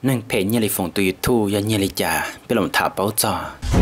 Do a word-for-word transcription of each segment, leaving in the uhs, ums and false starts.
nên phải nhớ lại phòng từ YouTube và nhớ lại trả biết làm thả báo cho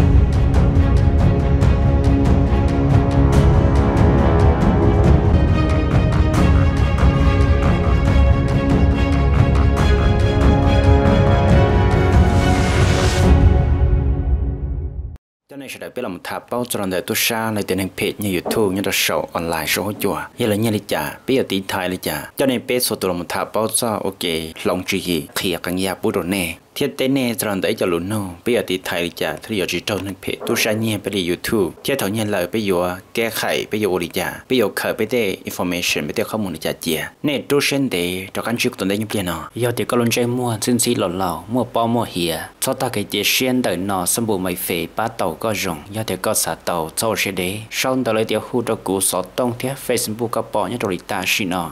cho nên sẽ được biết làm thả báo cho lần đầu tôi xa lại tiền hình page như YouTube như là show online show hỗ trợ như là nhớ lại trả bây giờ tí thái lại trả cho nên page số tôi làm thả báo cho ok lòng chỉ gì khi càng nhà bút đồ nè thiết tế nè cho lần đấy cho luôn nô bây giờ thì thầy trả thì giờ chỉ trong hình page tôi xa nhẹ bây giờ YouTube thiết thảo nhân lời bây giờ kẻ khải bây giờ ổn trả bây giờ khởi bây giờ information bây giờ không muốn trả chia nè tôi xem để cho các chuyện tuần đấy như thế nào giờ thì có lần chơi mua xin xí lò lò mua bao mua hìa cho ta cái chế xem đời nọ xâm bộ mày phê ba tàu có rồng giờ thì có xả tàu cho sẽ để sau đó lấy tiêu khu cho cú sọ tông thiết Facebook có bỏ nhớ rồi ta xin nọ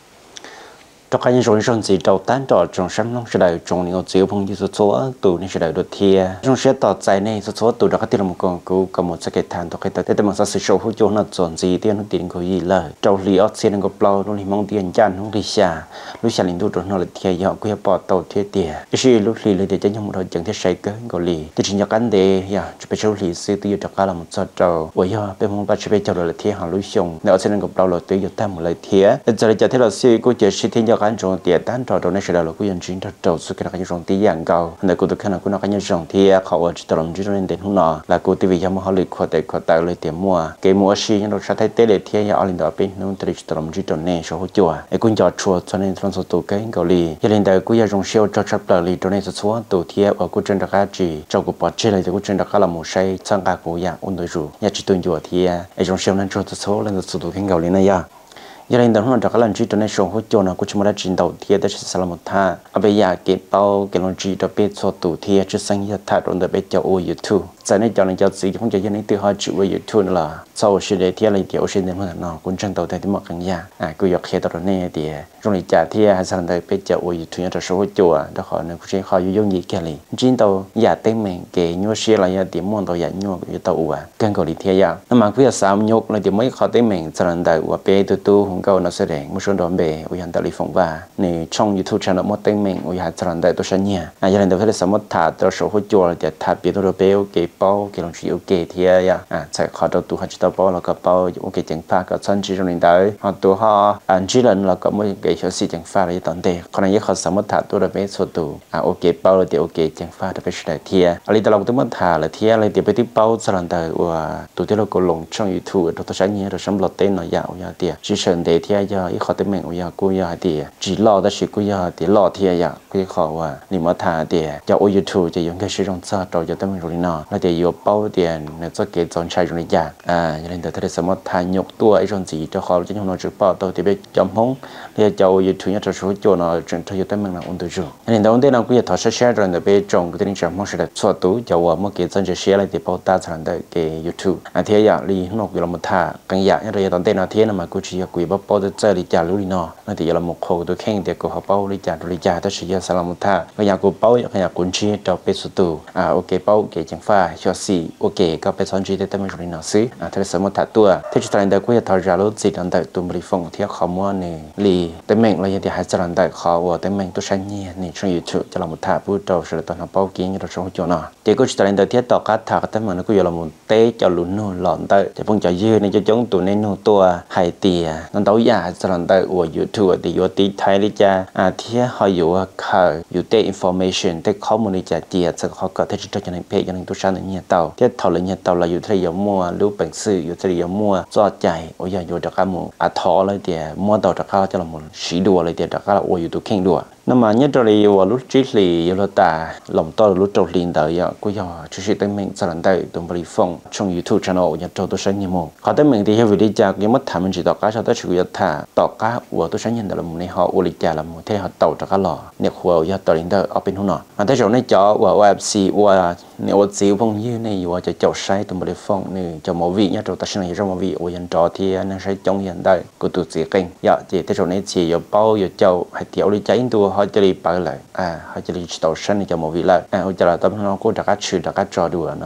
trong cái những rủi gì đầu tán trò trong sắm long sẽ đại trong những chiếu phong như số số tụ nên sẽ đại đột thia trong sẽ tỏ dài này số số tụ đó có tiền là một con cú cầm một cái thàn thuộc cái tới tới một số số hỗ trợ nó chọn gì tiền nó tiền có gì lời trong lý ớt xe nó có bao nó thì mong tiền chăn không đi xa lúc xa linh tu rồi nó là thia họ cứ bỏ tàu thia tiền cái gì lúc lý lấy để cho nhau một hồi chẳng thể say cái có lý thì chỉ nhắc anh để ya chỉ phải số lý sư tư cho cả là một số trâu bởi do bên mong ba chỉ phải cho là thia họ lúc xong nếu xe nó có bao là tới giờ ta một lời thia giờ cho thế là sư cô chỉ sư thiên cho cái trong tiệt tán trò đầu này sẽ là lúc dân chính trò trâu suốt cái cái trong tí dạng cao để cô tôi khăn là cô nói cái nhân trong thì họ ở trong lòng chỉ trong đến hôm nọ là cô tôi vì cho mà họ lịch khoa tại khoa tại lấy tiền mua cái mua xí nhưng rồi sẽ thấy tết để thì ở lên đó bên nó tới trong lòng chỉ trong này số hỗ trợ cái cô cho chùa cho nên trong số tụ cái cầu lì cho nên tại cô giờ trong siêu cho chấp là lì trong này số số tụ thì ở cô trên đặc chỉ trong cô bỏ chơi lại thì cô trên đặc là một say sang cả cô dạng ôn đối rủ nhà chỉ tuần chùa thì ở trong siêu nên trong số số lên số tụ cái cầu lì này ya giờ này đó nó các lần chỉ trong này số hỗ trợ nó cũng chỉ mới trình đầu thì để sẽ làm một tha ở bây giờ cái bao cái lần chỉ đó biết số tụ thì chỉ sang như thà rồi để biết cho ô YouTube giờ này cho nên cho gì không cho giờ này từ họ chịu với YouTube là sau sự để thì lại tiểu sinh đến mà nó cũng chân đầu thì một cái nhà à cứ dọc khe tao này thì trong này trả thì hay sang đây biết cho ô YouTube cho số hỗ trợ đó họ nó cũng sẽ họ dùng gì cái này chính tàu giả tên mình cái nhau xe là giả điểm món tàu giả nhau cái tàu à càng cầu đi thì ya nhưng mà cứ sao nhục là điểm mấy họ tên mình sang đây và bé tu tu câu nó sẽ để một số đoạn bề uy hành tại lý phỏng và này trong YouTube channel một tên mình uy hành channel tại tôi sẽ nhớ à giờ này tôi thấy là một thả tôi số hỗ trợ để thả biệt tôi bé ok bao cái lòng chỉ ok thì à à sẽ khó đầu tu hành tao bao là có bao ok chẳng pha có chân chỉ trong này tới họ tu họ anh chỉ lần là có một cái số gì chẳng pha là tận tệ còn này họ sẽ một thả tôi bé số tu à ok bao là thì ok chẳng pha để bé sẽ thì à lý tao tôi một thả là thì là thì bé tiếp bao channel tại và tụi tôi là có lồng trong YouTube tôi sẽ nhớ rồi xong lọt tên nó dạo ya thì chỉ cần để thì giờ ít khó tên mình bây giờ cô giờ thì chỉ lo đó chỉ cô giờ thì lo thì giờ cái khó à nếu mà thà thì cho ô YouTube chỉ dùng cái sử dụng sao rồi cho tên mình rồi nọ là thì dùng bao tiền để cho cái chọn sai rồi giờ à cho nên tôi thấy là một thà nhục tua ấy trong gì cho khó cho nhau nó chụp bao tôi thì biết chấm hóng thì cho YouTube nhất cho số chỗ nó chuyển cho tên mình là ổn được rồi nên đầu tiên là cô giờ thọ sẽ share rồi để biết trong cái tiếng chấm hóng sẽ là số tú cho một cái chọn share lại thì bao ta thành được cái YouTube à thì giờ đi nó cũng là một thà càng giờ như rồi đầu tiên là thế mà cô chỉ quý bao bao giờ đi trả lúa nọ, nó thì là một khâu tôi khen thì cô họ bao đi trả đi trả tôi sẽ làm một thà, cái nhà cô bao cái nhà cuốn chi cho bé số tù, à ok bao cái chẳng pha cho xì, ok có bé son chi để tâm mình nó xí, à thế là một thà tua, thế cho nên đây cô thà trả lúa gì đang tại tụi mình phong thì họ mua này lì, tên mình là gì thì hay cho nên tại họ và tên mình tôi sáng nhẹ này trong YouTube cho là một thà bút đầu sẽ là toàn họ bao kiến cho trong chỗ nọ, thì cô cho nên đây thiết tọt cá thà cái tên mình nó cô là một té cho lúa nô lợn tại, thì phong cho dưa này cho chúng tụi này nô tua hay tìa, nó đấu giá cho nên tại của YouTube thì có tí thay đi cha à thì họ có khởi có té information téข้อมูลจะเจียจะเขาก็ที่จะจะในเพจอย่างตัวฉันเนี่ยเต่าที่ถอดเลยเนี่ยเต่าเราอยู่ที่ยมัวรู้เป็นสื่ออยู่ที่ยมัวจอดใจโอ้ยอยู่จากการมัวอ่ะถอเลยเดียมัวเต่าจากเขาจะละมุนสีดัวเลยเดียจากเขาโอ้ยอยู่ตัวเข่งดัวนั่นมาเนี่ยตัวเราว่ารู้จิตลีอยู่ละตาหล่อมตัวรู้ตัวลินเต่าอย่างก็ย่อชื่อชื่อตั้งเมงสลันได้ตัวบริฟงช่อง YouTube channel อย่างตัวตัวฉันเนี่ยมัวเขาตั้งเมงที่ให้วิธีจากยังไม่ทำมันจีต่อการชาวตัวชื่อยัตถาต่อการวัวตัวฉันยันแต่ละมุนในหออุลิจาละมุนที่เขาเต่าจากเขาหล่อเนี่ยหัวยัตตัวลินเต่าเอาเป็นหุ่นหน่ออันที่สองในจอว่า เอฟ ซี ว่าเนี่ยว่าสิวพงยืนในว่าจะเจาะใช้ตัวบริฟงนี่จะมาวิ่งเนี่ยตัวตัดสินใจจะมาวิ่งโอ้ยันจอที่นั่นใช้จงยันได้กูตัวเสียเก่งอย่าจีที่สองในสี่อย่าเป้าอย่าเจ้าให้เที่ยวลิใจตัวเขาจะรีบไปเลยอ่าเขาจะรีบต่อชั้นจะมาวิ่งเลยอ่าเขาจะเราต้องน้องกูจะกัดชื่อจะกัดจอดูนะมากู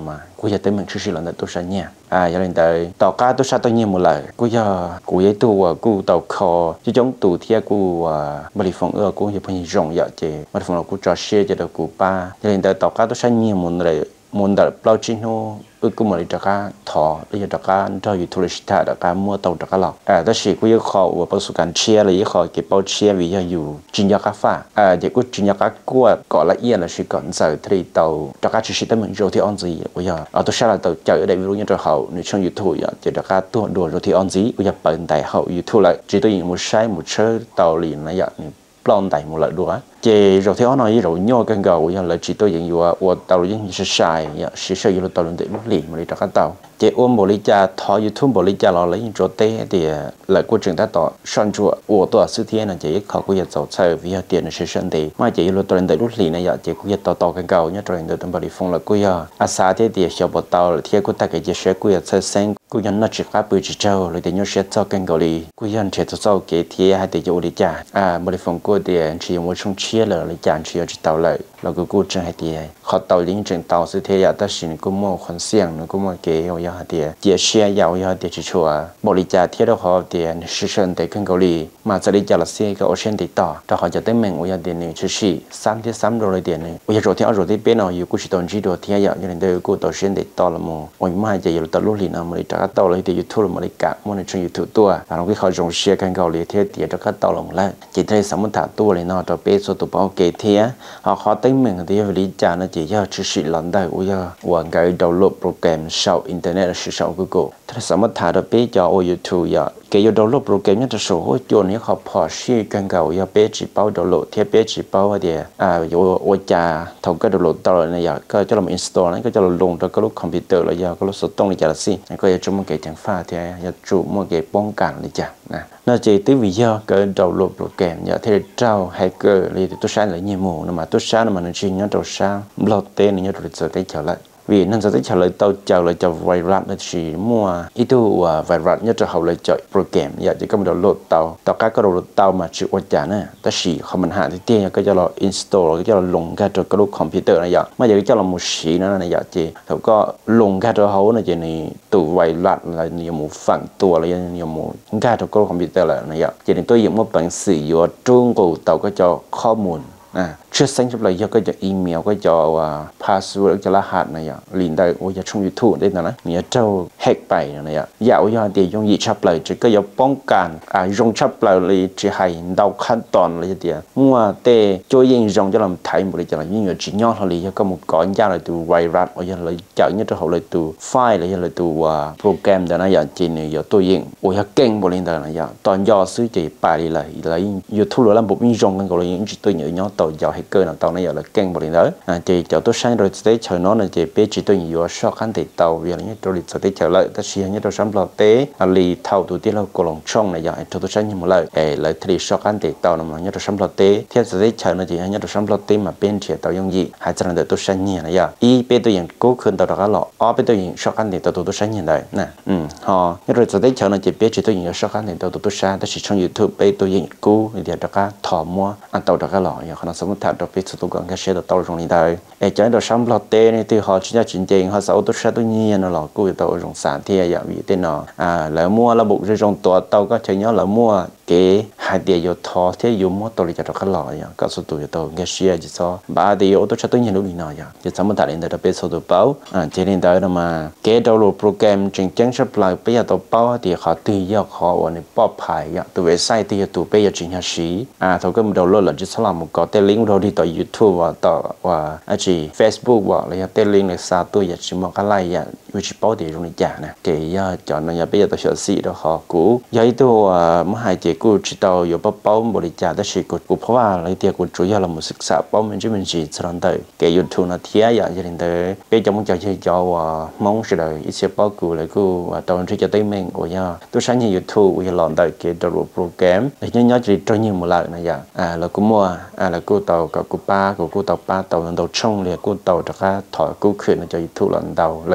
cú giờ tới mình sử dụng là tôi sẽ nha à giờ lên tới tàu cá tôi sẽ tôi nhiều một lần cú giờ cú ấy tu cú tàu kho chứ giống tù thia cú bali phong ơ cú giờ phải rong giờ chị bali phong là cú trò xe giờ được cú ba giờ lên tới tàu cá tôi sẽ nhiều một lần một đợt bao chín hồ ước cũng mà đi trả cá thọ bây giờ trả cá cho YouTube ta trả cá mua tàu trả cá lọc à đó là cũng khó và bao số cần chia là cũng khó cái bao chia vì giờอยู่chuyên gia cá phá à thì cũng chuyên gia cá cua gọi là yên là sự còn giờ thì tàu trả cá chỉ tới mình rồi thì on gì bây giờ ở tôi sẽ là tàu chạy ở đây ví dụ như trả hậu nếu trong YouTube giờ thì trả cá tuột đùa rồi thì on gì bây giờ bận tại hậu YouTube lại chỉ tôi những một sai một chơi tàu liền này giờ plon tại một lợi đùa chỉ rồi theo nói rồi nhau cần cầu giờ là chỉ tôi những vừa vừa tàu những sẽ xài giờ sẽ xây dựng tàu lên để mất liền mà đi trả cá tàu chỉ ôm bộ lý cha thọ YouTube bộ lý cha lo lấy những chỗ té thì lại quá trình ta tỏ sản xuất của tôi sự thiên là chỉ họ có giờ giàu chơi vì tiền là sẽ sinh thì mà chỉ là tàu lên để rút liền này giờ chỉ có giờ tàu tàu cần cầu nhớ rồi để tàu bali phong là có giờ à xa thế thì sẽ bộ tàu là theo có ta cái chỉ sẽ có giờ chơi sen có giờ nó chỉ cá bự chỉ trâu rồi để nhớ sẽ cho cần cầu đi có giờ sẽ cho cho cái thì hay để cho lý cha à bali phong có tiền chỉ một trong chia là lý cha chỉ cho tàu lại là cái cố trình hay thì họ tàu lính trên tàu sự thế giờ ta xin có mua khoản xiang nó có mua cái ở giờ thì chia sẻ giàu giờ thì chỉ cho bộ lý cha thiết đó họ thì sử dụng để cần cầu đi mà sẽ lý cha là xe cái ocean thì tỏ cho họ cho tới mình ở giờ thì này chỉ xí三天三rồi tiền này bây giờ rồi thì ở rồi thì bên nàoอยู่กูchỉ tồn chỉ đồ thì giờ cho nên tôiกูtàu ocean thì tỏ là một ôi mai giờ giờ tàu lúc liền nào mà đi trả tàu lấy thì YouTube mà đi cả mua này trên YouTube tua và nó cái họ dùng xe cần cầu đi thế thì cho tàu lòng lại chỉ thấy sắm một thả tua này nó cho bé số tụ bảo kê thế họ khó tới mình thì lý cha nó chỉ cho chỉ sử dụng đây bây giờ hoàn cái download program sau internet sử dụng Googleถ้าสามารถถ่ายได้ไปจอ YouTube อย่าเกี่ยวดาวน์โหลดโปรแกรมเนี่ยจะสูงจนนี้เขาพอชื่อกันเก่าอย่าไปจีเป้าดาวน์โหลดเทียบไปจีเป้าว่าเดียอ่าอยู่ว่าจะทำก็ดาวน์โหลดตลอดเนี่ยอย่าก็จะลง install นั้นก็จะลงแล้วก็ลงคอมพิวเตอร์แล้วอย่าก็ลงสดตรงเลยจ้ะละสิก็อย่าจุ่มเกี่ยวกับฟ้าเทียอย่าจุ่มเกี่ยวป้องกันเลยจ้ะนะน่าจะตื้อวิญญาก็ดาวน์โหลดโปรแกรมอย่าที่เจ้าแฮกเกอร์เลยตัวใช้เลยยี่หมู่นะมาตัวใช้น่ะมันจริงเนี่ยตัวใช้บล็อกเต้เนี่ยตัวจะได้เฉลยvì nên sẽ tới trả lời tàu chào lời chào virus là chỉ mua ít tu virus nhất là hậu lời chọn program giờ chỉ có một download tàu tàu các cái download tàu mà chịu quan trả nè ta chỉ không mình hạ thì tiền cái cho là install cái cho là lồng ra cho cái lúc computer này giờ mà giờ cái cho là một xí nữa này giờ chỉ thầu có lồng ra cho hậu này chỉ này tụ virus là nhiều một phần tua là nhiều một ra cho cái lúc computer là này giờ chỉ nên tôi dùng một bản sử dụng trung của tàu cái choข้อมูลà trước sáng chụp lại cho cái cho email cái cho password cho lá hạt này ạ liền đây ôi giờ trong YouTube đây là nghĩa trâu hack bài này ạ dạo giờ thì dùng gì chụp lại chỉ có dùngป้องกันà dùng chụp lại thì chỉ hay đauขั้นตอนเลยทีmua tê cho yên dùng cho làm thay một cái cho là những người chỉ nhau thôi thì có một con dao là từ virus ôi giờ lại chọn như cho hậu lại từ file lại là từ program đó này giờ chỉ này giờ tôi yên ôi giờ kênh một lên đây này giờ toàn do sử chỉ bài lại lại YouTube làm một những dùng cái gọi là những chỉ tôi nhớ nhau tàu giờ cơ nào tàu này giờ là kênh một lần nữa à chỉ cho tôi sáng rồi tới chờ nó là chỉ biết chỉ tôi nhiều so khăn thì tàu vì là như tôi sẽ tới chờ lại ta xia như tôi sắm lọt tế à lì thầu tụi tiên là cổ lòng trong này giờ tôi tôi sáng như một lời để lại thì so khăn thì tàu mà như tôi sắm lọt tế theo sẽ tới chờ nó chỉ như tôi sắm lọt tế mà bên chỉ tàu dùng gì hai trăm là tôi sáng nhiều này giờ y bên tôi dùng cố khơi tàu đó lọ ở bên tôi dùng so khăn thì tàu tôi sáng nhiều này nè ừ họ như rồi sẽ tới chờ nó chỉ biết chỉ tôi dùng so khăn thì tàu tôi sáng ta chỉ trong YouTube bên tôi dùng cố thì để đó thọ mua ăn tàu đó lọ giờ họ nó sống thật được biết tụi con cái xe tàu trong này đây, để cho nó sắm lót tê này thì họ chỉ là chuyển tiền họ sáu tôi sẽ tôi nhiên nó lọt cuối tàu trong sản thì giờ vì tên nó à lỡ mua là bộ rồi trong tàu tàu có chơi nhớ lỡ mua cái hai tiền vô thọ thế dùng mua tàu đi cho cái lọ giờ có số tuổi tàu cái xe chỉ so ba tiền ô tô sẽ tôi nhiên lúc nào giờ chỉ sắm một tại đến đây số tàu báo à trên đến đây mà cái download program trình chứng sắp lại bây giờ tàu báo thì họ từ giờ họ ở này bảo牌giờ từ website thì từ bây giờ trình hiện sĩ à thôi cái download là chỉ làm một cái link rồi đi tới YouTube vàต่อว่าอาจี Facebook ว่าเลยเตลิงเลยซาตัวอยากชิมกันไล่อยากวิจิป้อดีตรงนี้จ้ะนะเกี่ยจอนอยากไปอยากตัวเชื่อสีแล้วขอกูย้ายตัวเมื่อหายเจกูจิตเอาอยู่ป้อป้อบริจาคได้สิกูกูเพราะว่าอะไรเดียกูจุยเราหมดศึกษาป้อมันจะเป็นจีสลันเตอร์เกี่ยยูทูบนาทีอยากจะเห็นเตอร์ไปจำมึงจะใช้จอว่ามองสิเลยอีเสียป้อกูเลยกูตอนที่จะได้เมงกูย่าตัวใช้ในยูทูบกูจะหลอนเตอร์เกี่ยตัวโปรแกรมแต่ยังย้อนจีตรงนี้หมดเลยนะย่าอ่าแล้วกูมัวอ่าแล้วกูต่อกับกูป้ากูกูต่อป้าต่อตาวtrong liền cô tàu cho cá thỏi cứu khuyên cho thu lần đầu lại tu lại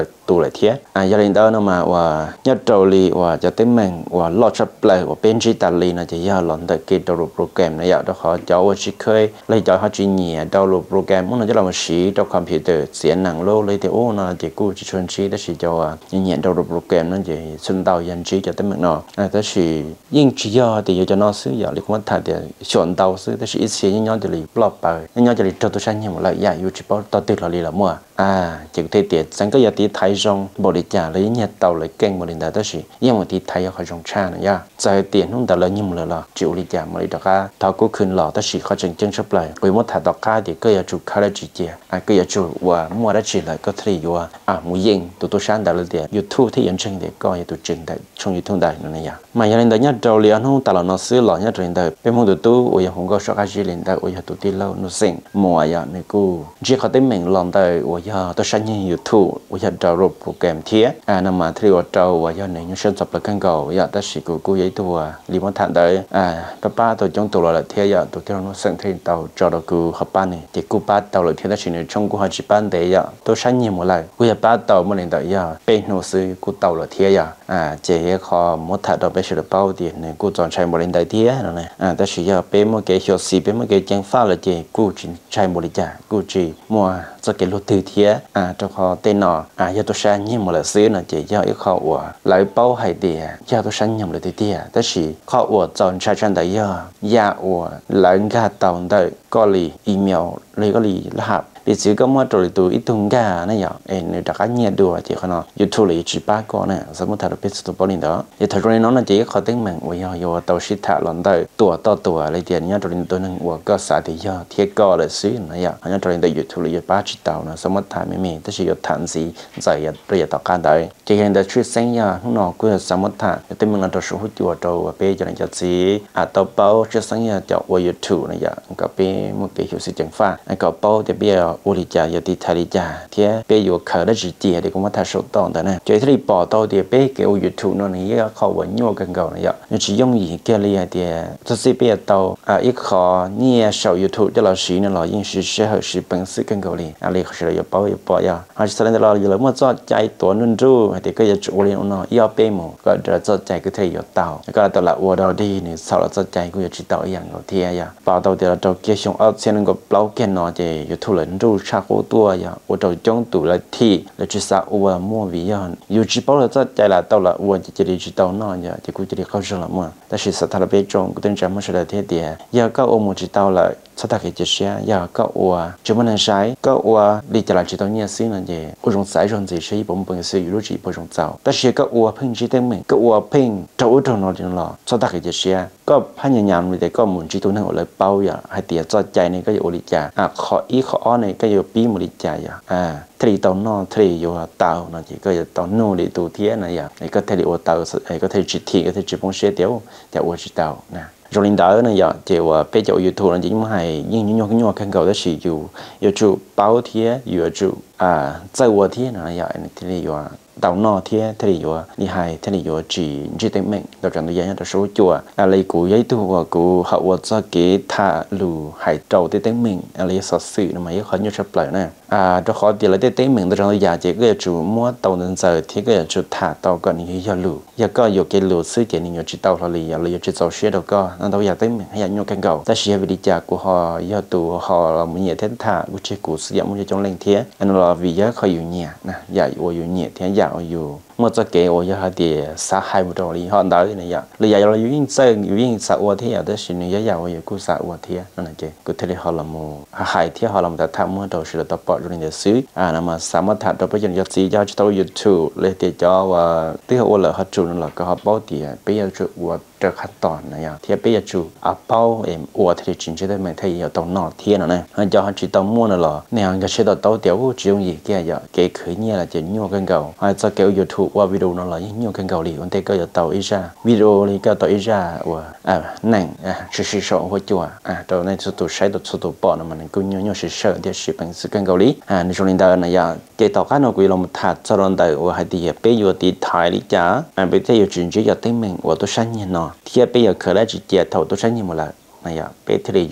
lại thiệt à gia đình đó nó mà và nhất trâu li và cho tới mình và lo chấp lại và bên chỉ tali là chỉ do lọn tới cái đầu program này đó họ cho và chỉ khơi lấy cho họ chỉ nhẹ đầu program muốn là cho làm một sĩ trong computer diễn năng lô lấy thì ô nó chỉ cú chỉ chuyên chỉ đó chỉ cho nhẹ đầu program nó chỉ xuân đầu dân chỉ cho tới mình nó à đó chỉ nhưng chỉ do thì cho nó sử dụng thì cũng thay thì chọn đầu sử đó chỉ ít xíu nhau thì lì block bài nhau thì lì cho tôi sang nhiều một lại giải yêu chỉ bảo tao tiết là lì là mua à chỉ thấy tiết sáng cái giờ tí thái trong bộ đi trả lấy nhẹ tàu lấy kênh bộ điện thoại đó chỉ nhưng mà tí thái ở khỏi trong cha này ya giờ tiền không đặt lấy nhưng mà là chịu đi trả mà đi đặt ra thao cố khuyên lọ đó chỉ khỏi chân chân sắp lại vì muốn thả đọc cá thì cái giờ chủ cá là chỉ chia à cái giờ chủ và mua đó chỉ là có thể vừa à mua yên tụi tôi sáng đặt lấy tiền YouTube thì nhận chân để coi tụi chân tại trong YouTube đại này ya mà giờ lên đó nhá trâu liền không tạo là nó xứ lọ nhá trên đời bên mông tụi tôi ôi không có số cái gì lên đời ôi tụi tôi lâu nó xinh mua ya này cô chỉ có tới mình làm đời ôi giờ tôi sáng như YouTube ôi giờ trâu rồi program thiệt à nằm mà thì trâu và giờ này những sản phẩm là căn cầu giờ ta chỉ của cô giấy tua li muốn thằng đấy à các ba tôi trong tụ là thiệt giờ tụi tôi nó sang thêm tàu cho được cô học ban này thì cô ba tàu là thiệt ta chỉ nên trong cô học chỉ ban đấy giờ tôi sáng nhiều một lần cô giờ ba tàu một lần đấy giờ bên hồ sơ cô tàu là thiệt giờ à chỉ khó một thằng đó bây giờ bao tiền này cô chọn chạy một lần đấy thiệt rồi này à ta chỉ giờ bên một cái hiệu sĩ bên một cái trang pha là chỉ cô chỉ chạy một lần trả cô chỉ mua cho cái lô từ thiệt à cho họ tên nọ à giờ tôi sáng nhiều một lần xíu là chỉ giờ ít khó của lại bao hay địa giờ tôi sáng nhầm là từ tiệt đó chỉ khó của chọn trái chân đấy giờ giờ của lại gà tàu đấy có lì email lấy có lì là hạp thì chỉ có một rồi tụi ít tung gà này giờ em người ta cá nhẹ đùa chỉ có nó YouTube là chỉ ba con này sao muốn thay đổi biết số bao nhiêu đó thì thật ra nó là chỉ khó tính mình bây giờ giờ tàu xịt thả lon đấy tua to tua lấy tiền nhá rồi tôi nên của có xã thì giờ thiết có là xí này giờ nhá rồi tại YouTube là ba chỉ tàu nó sao muốn thay mấy mình tức là thằng gì giải rồi giờ tàu cá đấy chỉ hiện tại chuyên sinh giờ nó cứ sao muốn thay thì mình là tàu số hút chùa tàu bây giờ là cho gì à tàu bao chuyên sinh giờ cho qua YouTube này giờ có bên một cái hiệu sĩ chẳng pha có bao thì bây giờ ô đi trả giờ thì thay đi trả thì bây giờ khởi đã chỉ tiền thì cũng phải thay số tòn đó này chỉ thấy bỏ tàu thì bây cái YouTube nó này khó vẫn nhau gần cầu này giờ nhưng chỉ dùng gì cái này thì thực sự bây giờ tàu à ít khó nhẹ sau YouTube cho là sĩ nên là những sự sẽ hợp sự bằng sự gần cầu này à lấy khó là bỏ bỏ giờ họ sẽ lên là giờ mà cho chạy tuần luôn ru thì cái giờ chủ liền nó yêu bây mà có cho chạy cái thời giờ tàu cái tàu là ô đâu đi này sau là cho chạy cái chỉ tàuอย่างเราที่อ่ะbỏ tàu thì là tàu kia xong ở trên cái bao cái nó thì YouTube lên ru cha cố tua ya ô tàu trong tủ là thì là chỉ sao ô mua vì ya yêu chỉ bảo là cho chạy là tàu là ô chỉ chỉ chỉ tàu nó ya thì cũng chỉ không sao là mua但是实他的被中跟咱们说的天点要搞我们知道了他大概就是要搞我怎么能晒搞我你就来知道你是那些我用晒上这些一本本是有路子不用找但是搞我拼只等门搞我拼找着那点了他大概就是ก็พยายามเลยแต่ก็หมุนจิตตัวนึงเลยเป้าอย่าให้เตียจอดใจนี่ก็อยู่อริจาอ่ะขออีขออ้อนี่ก็อยู่ปีมริจาอย่าอ่าทรีตอนนอทรีอยู่เตานั่นจีก็อยู่ตอนนู่นเลยตัวเทียนะอย่าไอ้ก็ทรีโอเตาไอ้ก็ทรีจิตทีก็ทรีจิตปงเสียเดียวแต่อวจิตเตานะrồi linh đạo này giờ thìว่าbây giờ YouTube là chỉ mà hay những những những những cái cầu đó sử dụng YouTube báo thiệt YouTube à在我thiệt này giờ thì là tàu nọ thiệt thì là đi hay thì là chỉ chỉ tên mình đầu trận tôi dạy cho số chùa à lấy cụ giấy tu và cụ hậu cho cái thả lù hải trầu tới tên mình à lấy sở sự mà mấy khó như sắp lại nè à cho khó thì lấy tới tên mình đầu trận tôi dạy chỉ cái chủ mua tàu đến giờ thì cái chủ thả tàu còn những cái lù giờ có nhiều cái lù sự kiện những cái tàu là lì là chỉ tàu xe đâu có nên tàu dạy tên mình hay nhiều cái cầu ta sẽ về đi trả của họ giờ tụ họ là một nhiều thế thả của chế cụ sử dụng một trong lệnh thiệt anh là vì giá khó nhiều nhẹ nè dạy ở nhiều nhẹ thế dạy ở nhiều một số cái ở giờ thì xã hai một rồi họ đợi này giờ bây giờ là những sơn những xã hội thế ở đó xin những giàu ở khu xã hội thế nên là cái cứ thế họ làm một hai thế họ làm ta tham một đầu sự tập bỏ rồi để xứ à nằm mà xã mà thật đó bây giờ giờ chỉ cho cho YouTube lấy tiền cho và thứ họ là họ chủ là có họ bảo tiền bây giờ chủ và trởขั้นตอนนะที่bây giờ chủ à bao em ở thì chính chế mình thấy ở tàu nọ thiên này họ cho họ chỉ tàu mua là lò nè cái chế độ tàu tiểu chỉ dùng gì kia giờ cái khởi nghĩa là chỉ nhiều cái cầu hay cho kiểu YouTube qua video nó là nhiều cái cầu liền còn thế cái tàu ít ra video thì cái tàu ít ra và à nặng à sự sự sợ của chùa à tàu này số tụ sai tụ số tụ bỏ nó mình cũng nhiều nhiều sự sợ thì sự bằng sự cái cầu lý àในช่วงนี้เนะgiờ cái tàu cá nó quy lòng thật cho nên tại và hay thì bây giờ thì thái lý trả à bây giờ chuyển chế giờ tới mình và tôi sáng nhiên nó thì bây giờ khởi lại chỉ chế thầu tôi sáng nhiên một lần này giờ bây giờ thì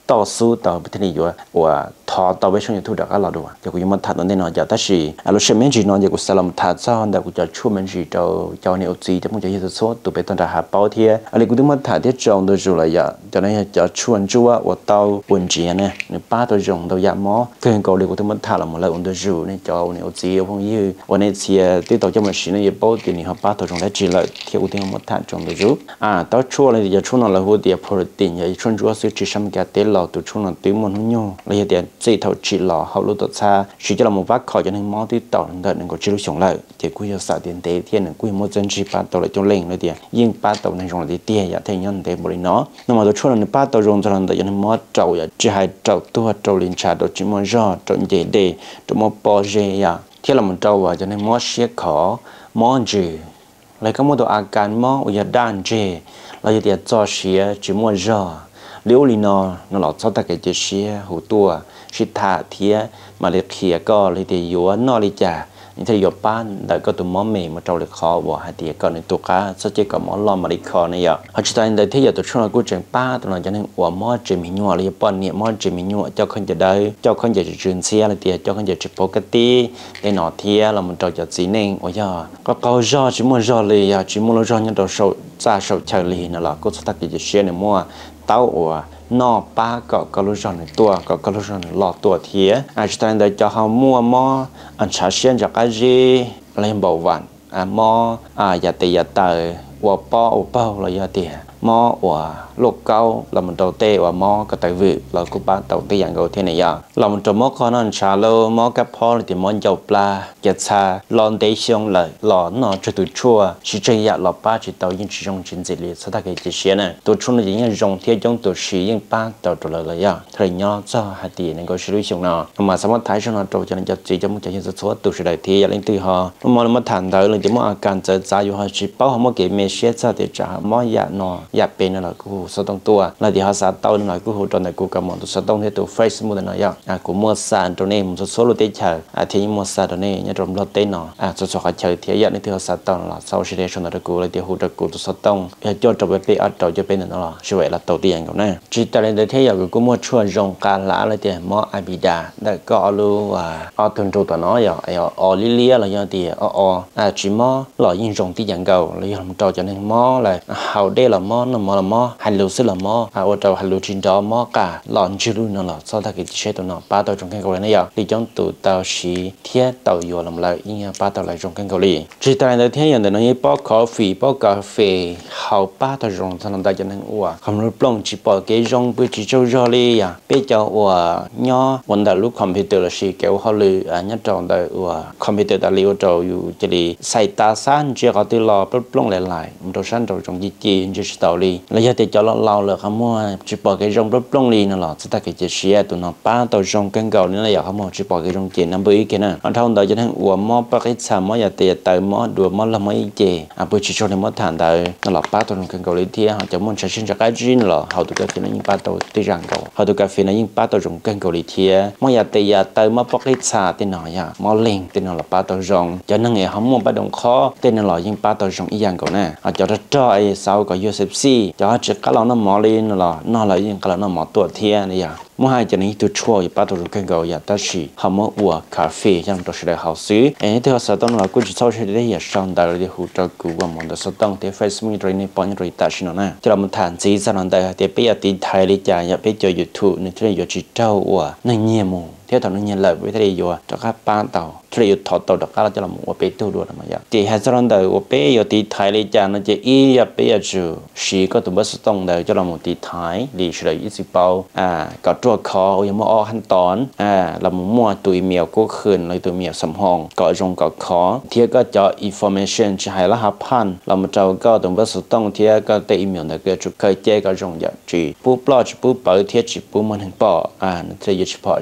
ต่อสู้ต่อไปที่นี่อยู่ว่าทอต่อไปช่วงยูทูบเด็กก็รอดูเดี๋ยวกูยังมาถัดตอนนี้เนาะจะแต่สิอ่ะเราเชื่อมั่นจีนเนาะเดี๋ยวกูสลัมถัดซ้อนเดี๋ยวกูจะช่วยมันจีเจ้าเจ้าเนี่ยอุจีจะมึงจะยึดโซ่ตัวไปตอนจะหาเป้าเทียอะไรกูต้องมาถัดที่จงตัวจุเลยอ่ะจะนั้นจะชวนจูว่าว่าเต้าปุ่นจีเนี่ยเนี่ยป้าตัวจงตัวยาหม้อเพื่อนกูเลยกูต้องมาถัดละหมดเลยอุ่นตัวจูเนี่ยเจ้าเนี่ยอุจีพวกนี้วันนี้เสียที่ตัวจะมาสีเนี่ยเป้าตัวนี้เขาป้าตัวจงได้จีเลยที่กูต้องมาถัดจงตัวจูอ่ะตัวช่วยเลยจะช่วยเราหัวเดียโปรตีนอย่าช่วยจูว่าซื้อจีซัมแกเตลเราตัวช่วยเราตัวมันหุ่นยนต์เลยเดี๋ยวจีเท่าจีหล่อเขารู้ตัวซาชีจะเราหมู่บ้านขอจะหนึ่งมอที่ต่อหนึ่งเดือนหนึ่งก็จีรู้ชงเลยเดี๋ยวกูจะสาเดียนเตะเทียนหนึ่งกูยังมั่วจนชีป้าตัวเลยจงเล่งเลยเดี๋ยวยิ่งป้าตัวในชงเลยเตี้ยอย่าเทียนยันเตะบริโนนั่นมาตัวช่วยเราในป้าตัวจงจะเราแต่ยังมอเจ้าอย่าจีให้เจ้าตัวเจ้าลินชาตัวจีมอจอตัวเจเดตัวมอปอเจียที่เรามันเจ้าว่าจะในมอเชียขอมอจีเลยก็มอตัวอาการมออุยด้านเจเราจะเดี๋ยวจ่อเชียจีมอจอเลี้ยวลีนอนั่นหลอดชอบตะเกียบเชียหูตัวชิตาเทียมาเลเซียก็เลยเดียวนอริจ่านี่ถ้าอยู่บ้านแต่ก็ตัวมอเมย์มาเจ้าเลยขอว่าหาเดียก็ในตัวก้าสักเจก็มอลอมาริคอเนี่ยเขาจะตายในที่อยู่ตัวช่วงกูเจงป้าตัวนั้นจะนึกว่ามอเจมิญัวเลยป้อนเนี่ยมอเจมิญัวเจ้าคนจะได้เจ้าคนจะจืนเสียเลยเดียเจ้าคนจะจุดปกติในหนอเทียเรามันเจ้าจะสีเน่งโอ้ยก็เขาจอจิมัวจอเลยอ่ะจิมัวจอเนี่ยตัวโซจ่าโซเชลีนั่นแหละก็สตักจะเชียในมัวเต้าอัวนอป้าก็กระลุจอนในตัวก็กระลุจอนหลอดตัวเทียอาจจะแต่จะเขามัวมออันชาเชียนจากอาจีอะไรเบาหวานอ่ะมออ่ะยาเตยาเตยวัวป้ออุป้อเรายาเตียมอว่าลูกเก้าเรามันโตเตว่ามอก็ไตวิเราก็บ้านโตเตอย่างเราเทียนยาเรามันจะมอคอนันชาโลมอกับพ่อเลยที่มอเจ้าปลาเจ็ดชาลอนเตชงเลยหล่อนอจะตัวชั่วชิเจียเราป้าจะโตยิ่งชิงจินจิลีสถานการณ์จะเสียนะตัวชั่วเลยยิ่งจงเทียจงตัวชียิ่งป้าโตตัวเลยยาเธอย่อจ้าหาตีนั่นก็ชีวิตชงนอมาสมัติท้ายชงนอโตจะนั่นจะจีจะมุ่งจะยิ่งจะชัวตัวชีได้ที่อย่างนี้ฮะมอมาถามได้เลยจะมออาการจะใจอยู่ฮะชีเป้าเขามอเก็บเมเชียจะเดี๋ยวจะมอยานอยาเป็นนั่นแหละกูสตองตัวแล้วเดี๋ยวเขาสาเต้าหน่อยกูหูตอนไหนกูกำมองตัวสตองที่ตัวเฟซบุ๊กนั่นอย่างอ่ะกูมัวสานตัวนี้มันจะโซลูเตเชอร์อ่ะที่มัวสานตัวนี้เนี่ยรวมรถเต้นเนาะอ่ะจะสกัดเชอร์ที่อย่างนี้ที่เขาสาเต้าละโซเชียลชนตัวกูเลยเดี๋ยวหูตัวกูตัวสตองเดี๋ยวจดจบไปอัดจบจะเป็นนั่นแหละช่วยละตัวเตียงกันนะจิตอะไรที่อย่างกูมัวช่วยรงการละอะไรเดี๋ยวมัวอาบิดาแล้วก็รู้ว่าเอาถึงตัวตัวน้อยอย่างไอ้ออลิเลียอะไรอย่างเดียวอ๋ออ่ะจิมัวหล่อยิ่งรงที่อย่างเก่าเลยทำตัวจะนึงมัวเลยเขาได้ละมัวนั่นมัวละมัวฮัลโหลสิละมัวอ่ะว่าตัวฮัลโหลจินดอมัวกะหล่อนจิรุนั่นแหละสถานการณ์ที่เชื่อตัวน้องป้าตัวจงแข่งกันเลยเนี่ยลีจงตัวตัวสีเทียตัวอยู่ลำเลยยิ่งป้าตัวไหลจงแข่งกันเลยจิตอะไรที่อย่างเดียวนี้ป้อกาแฟป้อกาแฟเขาป้าตัวจงถนนได้จะนั่งอ้วคำรู้ปล้องจีปอเกจงไปจีเจ้าจอเลยอ่ะไปเจ้าอ้วย่อวันเดลูกคอมพิวเตอร์สิเกี่ยวเขาเลยอ่ะเนี่ยจงได้อ้วคอมพิวเตอร์แต่เลี้ยวจออยู่จะดีใส่ตาสั้นเจ้าเขาตีรอปล้องหลายๆมันตัวสั้นตัวจงจีจีนจีสตอรี่แล้วจะติดจอเราเลยคำว่าจีปอเกจงปล้องลีนั่นแหละสถานการณ์จะเสียตัวน้องป้าตัวจงกันเก่านี่แหละอยากคำว่าจีปอเกจงเจนน้ำบุยกันนะอันเท่านั้นจะทั้งอ้วมอปากสามมออยากเตะเตยมอดัวมอละมอเจอ่ะไปจีโชในมอฐานได้นั่นแหละป้าตัวจงกันเก่าเลยที่เขาจะมุ่งใช้เช่นจากการจีนหรอเขาตัวกาแฟนั้นยิ่งป้าตัวตีรังเก่าเขาตัวกาแฟนั้นยิ่งป้าตัวจงกันเก่าเลยที่มออยากเตะอยากเตยมอปากสาตีหน่อยอ่ะมอเล่งตีหน่อยละป้าตัวจงจะนั่งเอ๋เขามุ่งป้าดงคอตีนั่นหล่อยิ่งป้าตัวจงอีอย่างเก่าแน่เขาจะรัดจ่อไอ้สาวกับยูเซฟซีจะจะกะเราหน้าหมอเลยนั่นหล่อนอนเลยยิ่งกะเราหน้าหมอตัวเทียนี่อย่างเมื่อให้จะนี้ตัวช่วยป้าตัวจงกันเก่าอยากตัดชีเขาเมื่อวัวคาเฟ่ยังตัวเฉลี่ยเขาซื้อเอ้ที่เขาสตองเราก็จะเช่าเฉลี่ยอยากช่างได้เลยหูจะกูว่ามันจะสตองที่เฟซบุ๊กตรงนี้ปอนยังรีตัดชิโน่นะจะเรามาฐานจีสนันได้ที่ไปอยากตีไทยเลยจ้าอยากไปเจอยูทูบในที่อยากจีเจ้าวัวในเงี้ยมูเที่ยวตอนนั้นยังเลยวิธีอยู่จะข้าป้าเต่าที่อยู่ถอดเต่าดอกก้าเราจะเราหมูว่าไปตัวดูนะมาอยากที่ให้สนันได้ว่าไปอยากตีไทยเลยจ้านั่นจะอีอยากไปอยากจูสีก็ตัวบัสตองได้จะเราหมูตีไทยดีเฉลี่ยยี่สิบเปาอ่าก็ตัวคอยังมาออกขั้นตอนอ่าเราหมูมัวตัวเมียวก็คืนเลยตัวเมียวสำห้องก็จงก็ขอเที่ยวก็จะ information จะให้ละห้าพันเรามาเจ้าก็ตัวบัสตองเที่ยวก็เตอีเมียวเนี่ยก็จะเคยเจอก็จงอยากจีปุ๊บปลอดปุ๊บเปิดเที่ยวจีปุ๊บมันถึงปออ่าเที่ยวเฉพาะชี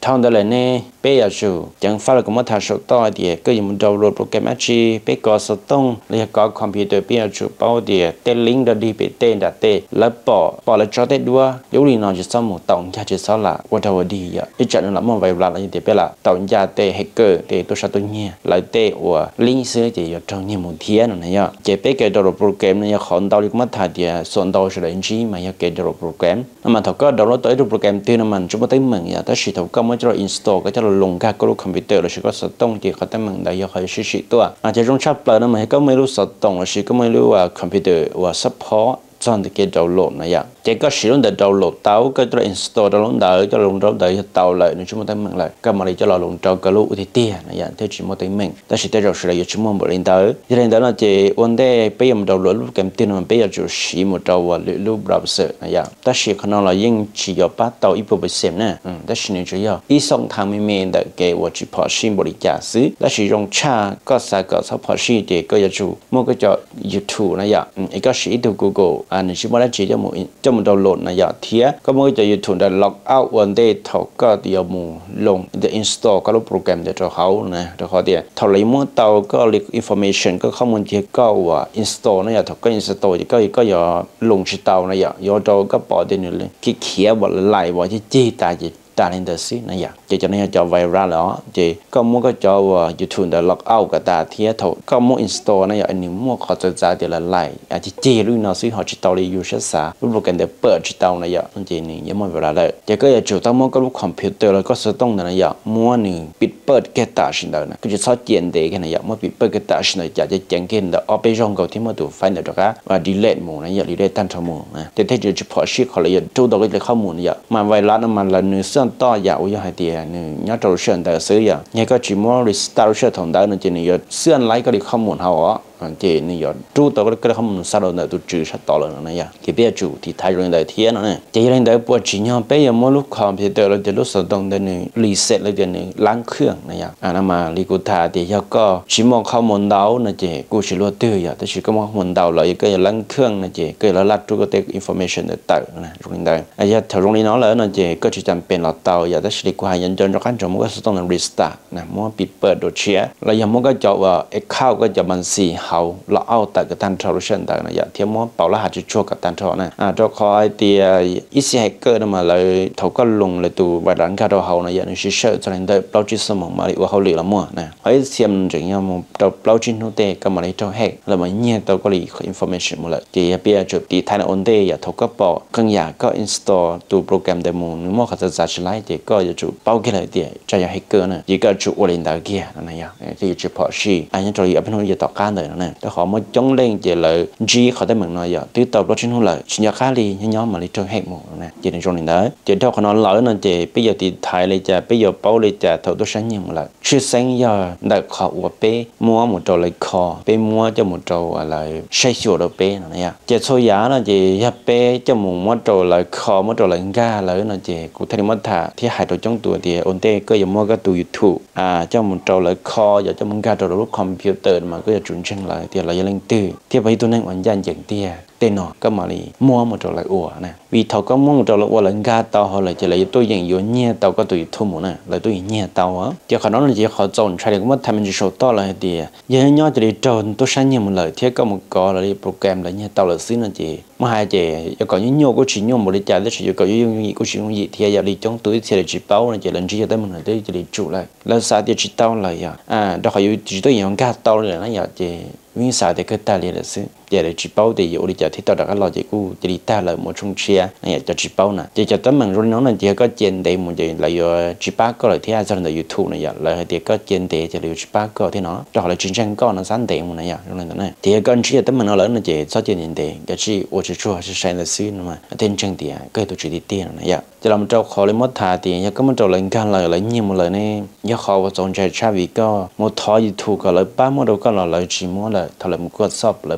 ทางเดินเนี่ยเปียจูจังฟ้าเราก็มาถ่ายสดต่อเดียก็ยังมันดาวน์โหลดโปรแกรมอาชีเปียก็สต้องเรียกก็คอมพิวเตอร์เปียจูเป้าเดียเตลิงก์ดีไปเต้นดัดเตแล้วปอปอแล้วจอดได้ด้วยยกลีนอนจะซ้ำหมดตองยาจะซ้ำละวันเทวดีอ่ะอีจันนั่นละมันไวรัสอะไรเดียเปล่าตองยาเตแฮกเกอร์เตตัวชาตัวเนี่ยแล้วเตว่าลิงก์เสือจะอยู่ตรงนี้หมดเทียนนั่นเนี่ยเจเปียก็ดาวน์โหลดโปรแกรมเนี่ยขอนดาวน์มาถ่ายเดียส่วนดาวน์เฉลยจีมาอยากเกดาวน์โหลดโปรแกรมนั่นมันเขาก็ดาวน์โหลดตัวไอ้โปรแกรมตีน้ำมันจุดมาตั้งมึงเนี่ยแต่สิเขาก็ไม่จะเราอินสตอลก็จะเราลงกับคอมพิวเตอร์เราสิก็สต้องที่เขาตั้งมึงได้ยังคอยชิชิตัวอาจจะต้องชับเปล่านั่นมันก็ไม่รู้สต้องเราสิก็ไม่รู้ว่าคอมพิวเตอร์ว่าซัพพอร์ตจนที่เกดาวน์โหลดนะอย่างเจ๊ก็สิลงแต่ดาวน์โหลดเต้าก็จะอินสตอลดาวน์โหลดเต้าจะลงดาวน์เต้าจะเต้าเลยในชั่วโมงตั้งมึงเลยก็มาเลยจะเราลงดาวน์ก็รู้อุทิศเตี้ยนะอย่างที่ชั่วโมงตั้งมึงแต่สิแต่เราสิเราอยู่ชั่วโมงบริเวณเต้าที่เรื่องเต้าน่ะเจ๊วันเดย์ไปยังดาวน์โหลดรูปเกมตีนมันไปยังจุดสีหมดดาวน์รูปเบราว์เซอร์นะอย่างแต่สิขณะเรายิ่งชียป้าเต้าอีกพอไปเสียมนะอืมแต่สิเนี่ยจะย่ออีสองทางไม่มีแต่เกว่าจีพอชิมบริจาคซื้อแต่สิลงชาก็สากก็ซัพพอร์ตชีเจ๊ก็จะจูมันก็จะ YouTube นะอย่างอืมอีกก็สิดู Google อันนี้ชิมว่าจีจะหมู่จะหมู่ดาวน์โหลดนะอย่างเทียก็มันก็จะ YouTube ได้ล็อกเอาท์วันเดย์เขาก็เดียวหมู่ลงจะ install ก็รูปโปรแกรมเดี๋ยวเขานะเดี๋ยวเขาเดียวเท่าไรมั่วเต้าก็ information ก็ข้อมูลที่ก็ว่า install นะอย่างเขาก็ install ก็ก็อย่าลงชิเต้านะอย่างย่อเต้าก็ปอดเดี๋ยวเลยที่เขียนว่าไล่ว่าที่จี้ตายตาเห็นเดสินะอย่างเจจะเนี่ยจะไวรัลแล้วเจก็มั่วก็จะว่า YouTube ได้ล็อกเอาท์กับตาเทียเท่าก็มั่ว install นะอย่างอันนี้มั่วเขาจะจ่ายเดี๋ยวละไล่อาจจะจี้รุ่นน้องซื้อหอชิเต้าเลยอยู่ช้าช้ารูปโปรแกรมเดี๋ยวเปิดชิเต้านะอย่างนั่นเจนี่ยังไม่เวลาเลยเจก็จะจุดตั้งมั่วก็รูปคอมพิวเตอร์แล้วก็สต้องนะอย่างมั่วหนึ่งปิดเปิดแกตาชินเดอร์นะก็จะชอบเจียนเด็กนะอย่างมั่วปิดเปิดแกตาชินเดอร์จะจะแจ้งเกณฑ์เดี๋ยวเอาไปรองกับที่มั่วตัวไฟล์เดี๋ยวก็ว่า delete หมู่นะอย่าง delete ตั้งทั้งหมู่นะแต่ถ้าจะเฉพาะชื่อเขาเลยจุดตัวก็จะข้อมูลอย่างมาไวรัสมันละเนื้อเส้นต่ออย่างว่าให้เดียนี่ย้อนตัวเชื่อแต่ซื้ออย่างเนี่ยก็จิมอริสตาร์เชื่อถงได้นั่นจะนี่ยเสื่อไลค์ก็ได้ข้อมูลเขาอ่ะเจนี่ยจูตัวก็ได้ข้อมูลสารเนี่ยตัวจืดชัดต่อเลยนะเนี่ยที่เบี้ยจูที่ไทยเรื่องใดเทียนนะเนี่ยเจเรื่องใดปวดจีนไปยังมั่วลูกคอมพิวเตอร์เราจะรู้สึกตรงเดี๋ยวนี้รีเซ็ตเลยเดี๋ยวนี้ล้างเครื่องนะเนี่ยอ่านะมาลิกูตาเดี๋ยวก็จิมอข้อมูลดาวนะเจกูชิลวดตื้ออย่างแต่ชิก็ข้อมูลดาวเลยก็ยังล้างเครื่องนะเจก็ยังลัดทุกตัวอินโฟเมชันเดี๋ยวต่างนะตรงนี้ไอ้ยาแถวตรงนี้น้องเลยนะเจก็จะจำเป็นเราเตาอย่างแต่ชิลิกูหายันจนเราขั้นจมูกก็ต้องรีสตาร์ทนะมั่วปิดเปิดโดดเชียแล้วยังมั่วก็จะว่าไอ้ข้าวก็จะมันสีเขาเราเอาแต่กับตันทรชันแต่นะอย่างเทียมมั่วเป่าละหาจุดชั่วกับตันทรนะอ่าเจ้าคอยเตียอีซีแฮกเกอร์นั่นมาเลยเขาก็ลงเลยตัวไวรัสการเราเขานะอย่างนี้เชื่อจะเห็นได้เปล่าจิตสมองมาเลยว่าเขาเหลือละมั่วนะไอ้เสียมจริงๆมันเราเปล่าจิตโนเตก็มาเลยเจ้าแฮกแล้วมันเนี่ยตัวก็เลยอินโฟเมชันหมดเลยเจียเปียจุดตีไทยในออนเดย์อย่างเขาก็ปอกกังอยากก็อินสตอลตัวโปรแกรมเดโมนึกว่าเขาจะจัดไลน์เจียก็จะจุดเป้าแค่ไหนเดียจะอย่างแฮกเกอร์นะจีก็จุดวันดาเกียนั่นอย่างที่จะพอชีอันนี้จะเอาเป็นคนจะต่อการเลยนะแต่ขอมาจ้องเล่งเจเลยจีเขาได้เหมือนน้อยอย่างที่ตอบรถชิ้นหุ่นเลยชิ้นยาค่าลีย้อมมาเลยเจอแฮกหมดนะเจในช่วงนี้ได้เจเท่าขนมเหล่านั้นเจไปอยู่ที่ไทยเลยจะไปอยู่เป้าเลยจะเท่าตัวฉันยังเลยชื่อเสียงยาได้ขอว่าเป้มัวหมดตัวเลยคอเป้มัวจะหมดตัวอะไรใช้ชัวร์เป้นั่นอย่างเจโซยานะเจยาเป้จะหมุนหมดตัวเลยคอหมดตัวเลยก้าเลยนั่นเจกูทำมัดถ่าที่หายตัวจ้องตัวเดียอนเต้ก็ยังมัวก็ตัวยูทูบอ่าเจ้าหมดตัวเลยคออยากจะมึงก้าตัวรูปคอมพิวเตอร์มาก็จะจุนเชิงเลยเดียเรายังเล่นตื้อเทียบไปตัวนั้นวันยันอย่างเตี้ยเต้นอก็มาเลยมัวหมดตัวเลยอ้วนะวีเขาก็มัวหมดตัวเลยอ้วเลยก้าเตาเขาเลยจะเลยตัวอย่างอยู่เนี่ยเตาก็ตัวทุ่มหมดนะเลยตัวอย่างเนี่ยเตาอ่ะเดี๋ยวเขาน้องเลยจะเขาจนใช้เลยก็มาทำมันจะโชว์ต่อเลยเดียยังย่อจะได้จนตัวฉันยังมันเลยเทียบก็มันก็เลยโปรแกรมเลยเนี่ยเตาเลยซื้อนั่นจีมาหายเจยังก่อนยังโยก็ชิ้นโยมบริจาคได้ใช้ยังก่อนยังยังก็ชิ้นโยเทียอย่างนี้จ้องตัวที่เลยจีเป้านั่นจีหลังจีจะได้มันเลยจะได้จุเลยแล้วสาเดียจีเต้าเลยอ่ะอ่าเดี๋ยวเขาอยู่จีตัวอย่างก้าเต้าเลยนะอย่างเจวิ่งสายเด็กก็ตายเลยสิเดี๋ยวจีเป้าเดี๋ยวบริจาคที่ต่อจากเราจะกู้จะได้ตายเลยหมดช่วงเชียนั่นอย่างจะจีเป้านะจะจะต้องมันรุ่นน้องนั่นเดี๋ยวก็เจนเดย์มันจะเลยจีป้าก็เลยที่อาจารย์ในยูทูบนั่นอย่างเลยเดี๋ยวก็เจนเดย์จะเลยจีป้าก็ที่เนาะเราเลยจริงจังก็นั่นสันเดย์มันนั่นอย่างรุ่นนั้นเดี๋ยวก็เชียต้องมันเอาเลยนั่นจะชอบเจนเดย์ก็ชี我只做是谁的事呢嘛真正的ก็ตัวจุดเดียวนั่นอย่างจะเราจะขอเลยมดทาเดียวก็มันจะเลยการเลยเลยยิ่งมันเลยเนี่ยยังขอว่าสนใจชาวิก็มดทอยูทูบก็เลยป้ามดเราก็เราเลยจีมัวเลยถ้าเราไม่กดซับเลยปอโต้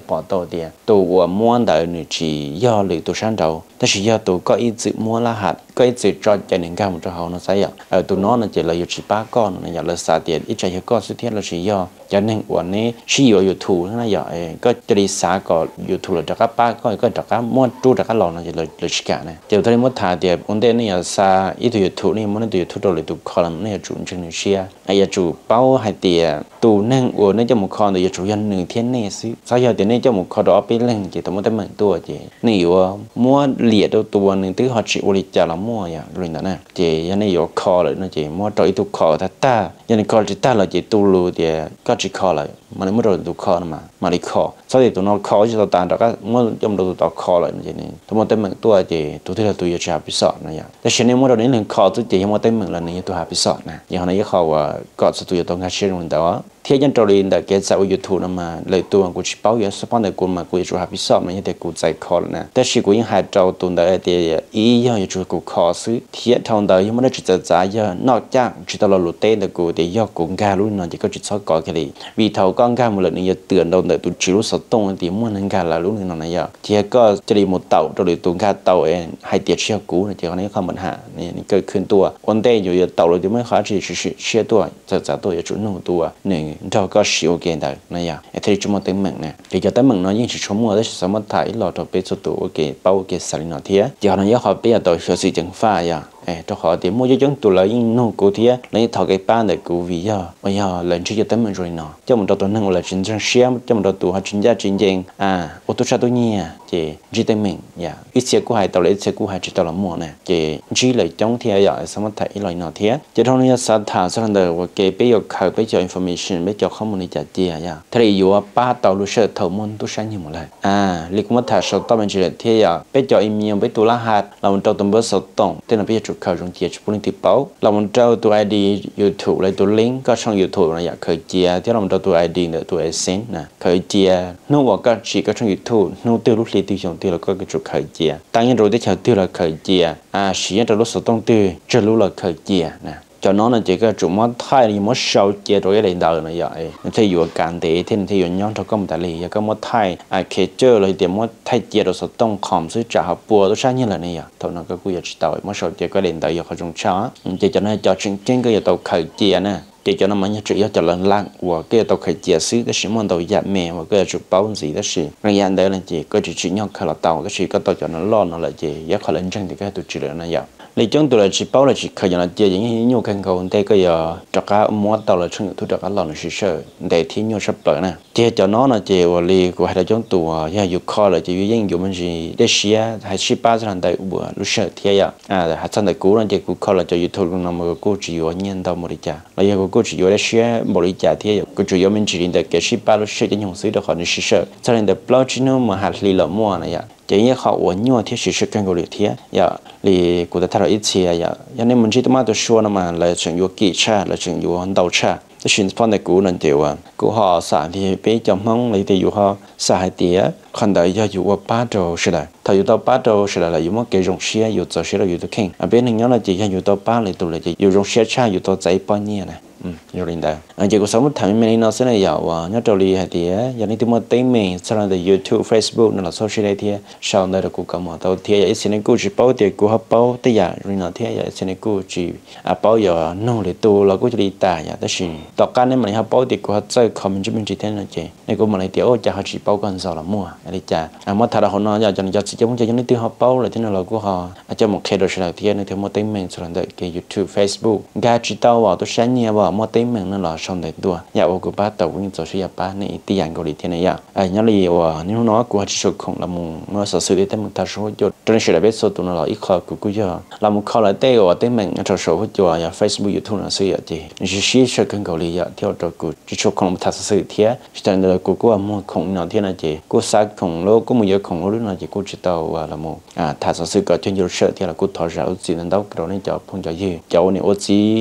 đầu thì tụ muốn đợi nữa chỉ do lựa tụ sáng đầuแต่chỉ do tụ có ý dự mua là hạt có ý dự cho gia đình cao một trò hậu nó sai ạ ở tụ nó là chỉ là chỉ ba con là là xả tiền ít chạy con xuất hiện là chỉ do cho nênวันนี้chỉ có YouTube nó làก็จะได้xả có YouTube là cho các ba cóก็cho các mua chú cho các lò là chỉ là là chỉ cả nàyเดี๋ยวตอนนี้มันถ่ายเดี๋ยววันเดียวนี่ซาอีตัว YouTube นี่มันตัว YouTube เราเลยตัวคอลัมน์นี่จุนจึงเชียไอ้จู่เป้าให้เตี๋ยตูนั่งวัวนี่จะมุขคอนตัวจู่ยันหนึ่งเทียนนี่สิสายเดี๋ยวนี้จะมุขคอดอไปเล่นจีตัวมันได้เหมือนตัวจีนี่ว่ามัวเหลียดตัวหนึ่งตื้อหัดจิโอริจาละมัวอย่างรุ่นนั้นนะจียันนี่อยู่คอเลยนะจีมัวตัวอีตัวคอแต่ตายันนี่คอจีตาเราจีตูรูเดี๋ยวก็จีคอเลยมันไม่โดนตัวคอนะมามาดิคอสายตัวน้องคอจีตัวตาเราก็มัวจำตัวตัวคอเลยนะจีนี่ตัวมันได้เหมือนตัวจีตัวที่เราตัวจะหาพิสอนนะอย่างแต่เช่นนี้มัวเราเนี่ยหนึ่งคอตัวจีมัวได้เหมือนเราเนี่ยตัวหาพิสอนนะอย่างนั้นเขาว่าก็สุดตัวต้องการเชื่อมันแต่ว่าเที่ยงตรีนแต่เกิดจากยูทูบนั่นมาเลยตัวกูชิป้าอยู่สปอนแต่กูมากูจะหาพิสอบมันยังแต่กูใจคอนะแต่ชีกูยังหายเจ้าตัวแต่เดียอียังอยู่กูคอซื้อเที่ยทางเดียวยังไม่ได้จุดจ่ายเยอะนอกจากจุดตลอดลุเต้แต่กูเดียกูกล้ารู้นั่นจะก็จุดชอบก่อแค่ดีวีเท่าก้อนกล้าหมดเลยนี่จะเตือนเราแต่ตัวชิรู้สตงตีม้วนนั่งกล้าละรู้นี่นั่นนะยาเที่ยก็จะได้หมดเต่าตัวเลยตัวกล้าเต่าเองให้เตี้ยเชี่ยกูนะเจ้าคนนี้เขาปัญหานี่นี่เกิดขึ้นตัววันเต้อยู่เต่าเลยจะไม่ขาดที่เชี่ยตัวจะจะตัวจะจุดหนึ่งตัวหนึ่งเราก็ชิโอเคได้นะยาไอ้ที่จะมาเต็มเหมือนเนี่ยเดี๋ยวจะเต็มเหมือนน้อยยิ่งชั่วโมงได้สามารถถ่ายหลอดตัวเป็นสุดตัวโอเคเป้าโอเคสลินอเทียเดี๋ยวนั้นยาเขาเปียตัวเชื่อสิจังฟ้ายาเอ้ตัวเขาเดี๋ยวมั่วจะจังตัวเลยยิ่งน้องกูเทียแล้วยิ่งถอดไอ้ป้านเด็กกูวิยาวิยาเล่นชื่อจะเต็มเหมือนเนาะเจ้ามันตัวนั่งเลยจินจังเชียมเจ้ามันตัวหาจินยาจินเจงอ่าโอตัวชาตัวเนี้ยเจจีเต็มเหมือนยาอีเสียกูหายตัวเลยอีเสียกูหายจิตตัวละมั่วเนี่ยเจจีเลยจังเทียยาสามารถถ่ายหลอยนอเทียจะทำให้สัตว์ถามสัตว์เดิมว่าเก็บไปยกข่าวไปเจอ information ไปเจอข้อมูลในจัดเจียยาถ้าได้อยู่ว่าป้าตัวรู้เชื่อทั้งหมดตัวฉันอยู่หมดเลยอ่าลิกมาถ่ายสดต่อเป็นจีเลยเทียยาไปเจออีเมลไปตัวรหัสเราตัวตัวเบอร์สดตรงแต่เราไปจุดข่าวตรงเจียจุดปุ่นที่เป้าเรามันเจ้าตัว ไอ ดี YouTube เลยตัวลิงก์ก็ช่อง YouTube นะอยากเคยเจียที่เราตัวตัว ไอ ดี เนี่ยตัว เอส เอ็น นะเคยเจียนู่นว่าก็ชีก็ช่อง YouTube นู่นตัวรู้เรื่องที่ช่องที่เราก็จุดเคยเจียตั้งยันรู้ที่ชาวที่เราเคยเจียอ่าชียันเรารู้สดตรงที่จะรู้เราเคยเจียนะcho nó là chỉ cái chủ mót thay thì mót sâu chia rồi cái đời này vậy nó thấyอยู่การเตะที่ที่อยู่ย้อนเขาก็มันแต่เลยก็mót thay à khi chơi rồi thì mót thay chia rồi sẽต้องขอมซื้อจ่าหับปัวตัวใช่เนี่ยแหละเนี่ยเท่านั้นก็กูอยากจะต่อยmót sâu chiaก็เล่นแต่อยู่เขาจงช้าจะจะให้จอดจริงๆก็อย่าต่อไข่เจียนะจะจะน้ำมันจะจะจะลังลังว่าก็ต่อไข่เจียซื้อแต่สิ่งมันต่อยาแม่ว่าก็จะเป้าสีแต่สิ่งระยะเดินเลยจีก็จะชิ้นย้อนเขาละเต่าแต่สิ่งก็ต่อจากนั้นล้อนั่นแหละจีอยากเขาเล่นจังที่ก็ตัวจีเลยนะอย่างเลยจังตัวเลยจีเป้าเลยจีเคยอย่างนั้นจีอย่างนี้โยกันเขาแต่ก็อย่าจักรม้วนต่อเลยช่างทุกจักรหล่อนเฉยๆแต่ที่โยชับเปิดนะเจ้าจะน้องนะเจ้าว่าเลยกูให้เราจังตัวอย่าอยู่คอเลยจะอยู่ยิ่งอยู่มันจีได้เสียให้สิป้าจะทำได้อุบัติรู้เชื่อเทียอ่ะอ่าแต่หาทำได้กูนั่นเจ้ากูคอเลยจะอยู่ทุกนำมากูจีอยู่เงี้ยต่อบริจาคแล้วยังกูจีอยู่ได้เสียบริจาคเทียกูจีอยู่มันจีนแต่แกสิป้ารู้เชื่อจะยังซื้อได้ขอนี่เชื่อจะเล่นแต่เปล่าจีโน่มาหาลีละมั่วนะอย่างจะยังเขาวันยัวที่สิสิกันกูเลยเทียอย่าลีกูจะทำอะไรอีเทียอย่าอย่างนี้มันจีตัวมาตัวชัวร์นะมันเลยจึงอยู่กี่ชาเลยจึงอยู่หันดาวชาแต่สิ่งที่พอในกูนั่นเดียวอ่ะกูห่อสารที่ไปจำห้องเลยที่อยู่ห่อสายเตี้ยคนใดจะอยู่ว่าป้าโตใช่ไหมถ้าอยู่ต่อป้าโตใช่ไหมเลยอยู่มั่งเกยรงเชียอยู่ต่อเชียอยู่ต่อเข่งอ่ะเป็นหนึ่งอย่างเลยจะอยู่ต่อป้าเลยตัวเลยจะอยู่รงเชียชาอยู่ต่อใจป้อนเนี่ยนะอืมอยู่รินได้อันเจ้ากูสมมติทำให้ไม่น่าเสียยาวอ่ะเนี่ยตัวลีให้เตี้ยอย่างนี้ที่มันเต็มเมย์สำหรับ YouTube Facebook นั่นแหละโซเชียลเทียชาวในเรากูก็มาตัวเทียอย่างสิ่งนี้กูจีเป้าเตี้ยกูฮับเป้าแต่อย่างรินเอาเทียอย่างสิ่งนี้กูจีอ่ะเป้าอย่างนู่นเลยตัวเรากูจะดีตายอย่างแต่สิ่งต่อการนี้มันฮับเป้าเตี้ยกูฮับใจคอมมันจะเป็นจีเท่นั่นเจในกูมันเลยเตี้ยโอ้จะฮับจีเป้ากันสาวละมั่วอะไรจ้าอ่ะมาถ้าเราคนนั้นอยากจะอยากจะมึงจะยังนี่ตัวฮับเป้าเลยที่นั่นเรากูฮะอาจจะหมดเคโดชเราเทียในที่มันเต็มเมย์สำหรับเกี่ยว YouTube Facebook การจีเต้าว่าตัวใช้เนี่ยว่ามันเต็มเมย์นั่นแหละช่องเด็ดตัวอยากว่ากูป้าตัววิ่งตัวชี้ยาป้าในตีอย่างเกาหลีที่ไหนอยากไอ้ยันเลยว่านี่น้องกูฮับชิของละมุงเมื่อสื่อที่เต็มมึงทัศน์จุดจนเฉลี่ยเป็นส่วนตัวนั่นแหละอีกข้อกูกูจะละมุงข้อละเต้ว่าเต็มเมย์ทัศน์หุ่นตัวอยาก Facebook YouTube นั่นสื่อจีนี่ชี้เชื่อกันเกาหลีอยากเที่ยวตัวกูจิชของทัศน์สื่อเทียฉะนั้นเรากูกูว่ามั่วของนั่นที่นั่นจีกูซักของโลกกูมั่วเยอะของโลกนั่นจีกูจิตเอาว่าละมุงอ่าทัศน์สื่อก็จนอยู่เชื่อที่เรากูทอดเราจีนั่นดาวเราเนี่ยจะพุ่งจะยืดจะวันนี้โอจีอ่ะ